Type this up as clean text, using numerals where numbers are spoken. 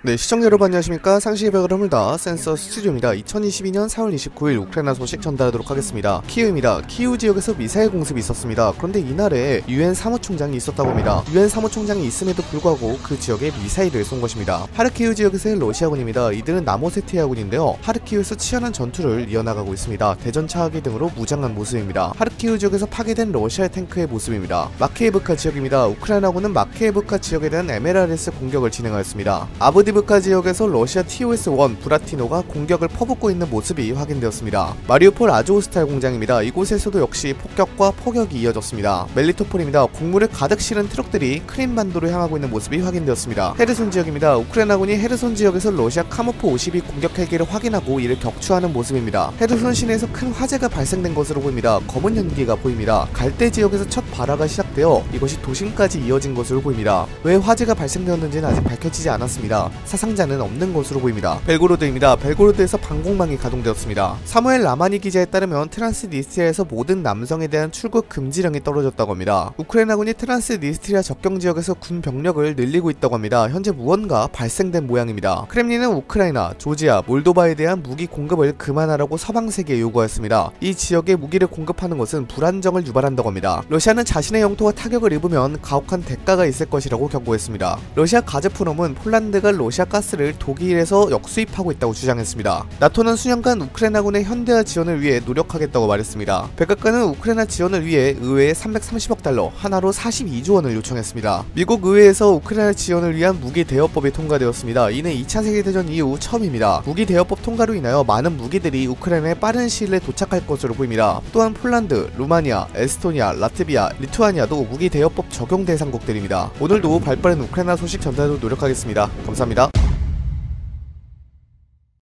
네, 시청자 여러분 안녕하십니까. 상식의 벽을 허물다 센서 스튜디오입니다. 2022년 4월 29일 우크라이나 소식 전달하도록 하겠습니다. 키우입니다. 키우 지역에서 미사일 공습이 있었습니다. 그런데 이날에 UN 사무총장이 있었다고 합니다. UN 사무총장이 있음에도 불구하고 그 지역에 미사일을 쏜 것입니다. 하르키우 지역에서의 러시아군입니다. 이들은 나모세티아군인데요. 하르키우에서 치열한 전투를 이어나가고 있습니다. 대전 차하기 등으로 무장한 모습입니다. 하르키우 지역에서 파괴된 러시아 탱크의 모습입니다. 마케이브카 지역입니다. 우크라이나군은 마케이브카 지역에 대한 MLRS 공격을 진행하였습니다. 아브디브카 지역에서 러시아 TOS-1 부라티노가 공격을 퍼붓고 있는 모습이 확인되었습니다. 마리우폴 아조우스탈 공장입니다. 이곳에서도 역시 폭격과 포격이 이어졌습니다. 멜리토폴입니다. 곡물을 가득 실은 트럭들이 크림반도로 향하고 있는 모습이 확인되었습니다. 헤르손 지역입니다. 우크라이나군이 헤르손 지역에서 러시아 카모프 52 공격 헬기를 확인하고 이를 격추하는 모습입니다. 헤르손 시내에서 큰 화재가 발생된 것으로 보입니다. 검은 연기가 보입니다. 갈대 지역에서 첫 발화가 시작되어 이것이 도심까지 이어진 것으로 보입니다. 왜 화재가 발생되었는지는 아직 밝혀지지 않았습니다. 사상자는 없는 것으로 보입니다. 벨고로드입니다. 벨고로드에서 방공망이 가동되었습니다. 사무엘 라마니 기자에 따르면 트란스니스트리아에서 모든 남성에 대한 출국 금지령이 떨어졌다고 합니다. 우크라이나군이 트란스니스트리아 접경 지역에서 군 병력을 늘리고 있다고 합니다. 현재 무언가 발생된 모양입니다. 크렘린은 우크라이나, 조지아, 몰도바에 대한 무기 공급을 그만하라고 서방 세계에 요구하였습니다. 이 지역에 무기를 공급하는 것은 불안정을 유발한다고 합니다. 러시아는 자신의 영토가 타격을 입으면 가혹한 대가가 있을 것이라고 경고했습니다. 러시아 가즈프롬은 폴란드가 러시아 가스를 독일에서 역수입하고 있다고 주장했습니다. 나토는 수년간 우크라이나군의 현대화 지원을 위해 노력하겠다고 말했습니다. 백악관은 우크라이나 지원을 위해 의회에 330억 달러, 하나로 42조 원을 요청했습니다. 미국 의회에서 우크라이나 지원을 위한 무기 대여법이 통과되었습니다. 이는 2차 세계대전 이후 처음입니다. 무기 대여법 통과로 인하여 많은 무기들이 우크라이나에 빠른 시일 내에 도착할 것으로 보입니다. 또한 폴란드, 루마니아, 에스토니아, 라트비아, 리투아니아도 무기 대여법 적용 대상국들입니다. 오늘도 발빠른 우크라이나 소식 전달하도록 노력하겠습니다. 감사합니다.